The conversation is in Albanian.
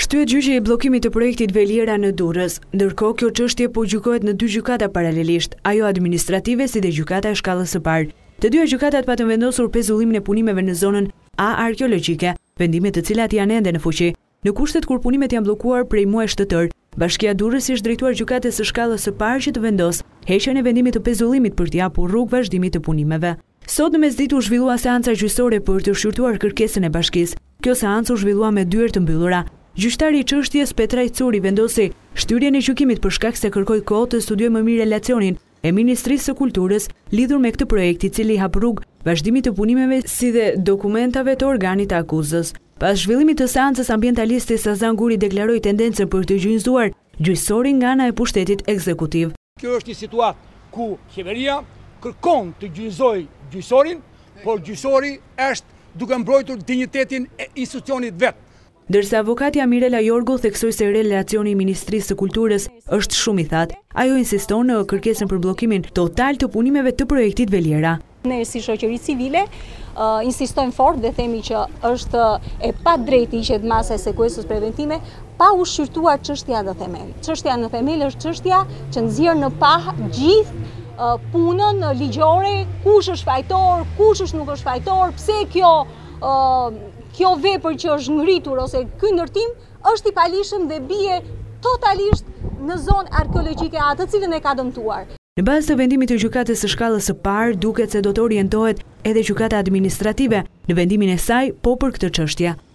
Shtyhet gjyqi i bllokimit të projektit Veliera në Durrës, ndërkohë kjo çështje po gjykohet në 2 gjykata paralelisht, ajo administrative si dhe gjykata e shkallës së parë. Të dyja gjykatat patën vendosur pezullimin e punimeve në zonën A arkeologjike, vendime të cilat janë ende në fuqi. Në kushtet kur punimet janë bllokuar prej muaj shtator, Bashkia Durrës ishte drejtuar gjykatës së shkallës së parë që të vendos heqjen e vendimit të pezullimit për t'i hapur rrugë vazhdimit të punimeve. Sot në mesditë u zhvillua seanca gjyqësore për të shqyrtuar kërkesën e bashkisë. Kjo seancë u zhvillua me dyert të mbyllura. Gjyqtari i çështjes Petraj Curi vendosi shtyrjen e gjykimit për shkak se kërkoi kohë të studiojë më mirë relacionin e Ministrisë së Kulturës lidhur me këtë projekt i cili hap rrugë vazhdimit të punimeve si dhe dokumentave të organit të akuzës. Pas zhvillimit të seancës, ambientalisti Sazan Guri deklaroi tendencën për të gjynjëzuar gjyqësorin nga ana e pushtetit ekzekutiv. Kjo është një situatë ku qeveria kërkon të gjynjëzojë gjyqësorin, por gjyqësori është duke mbrojtur dinjitetin e institucionit vet. Ndërsa avokati Amirela Jorgu theksoi se relacioni i Ministrisë së Kulturës është shumë i thatë, ajo insiston në kërkesën për bllokimin total të punimeve të projektit Veliera. Ne si shoqëri civile insistojmë fort dhe themi që është e padrejtë hiqet masa e sekuestrës preventime pa u shqyrtuar çështja në themel. Çështja në themel është çështja që nxjerr në pa gjithë punën ligjore, kush është fajtor, kush nuk është fajtor, pse kjo vepër që është ngritur ose ky ndërtim është i palishëm dhe bie totalisht në zonë arkeologjike atë cilën e ka dëmtuar. Në bazë të vendimit të gjykatës së shkallës së parë, duket se do të orientohet edhe gjykata administrative në vendimin e saj po për këtë çështje.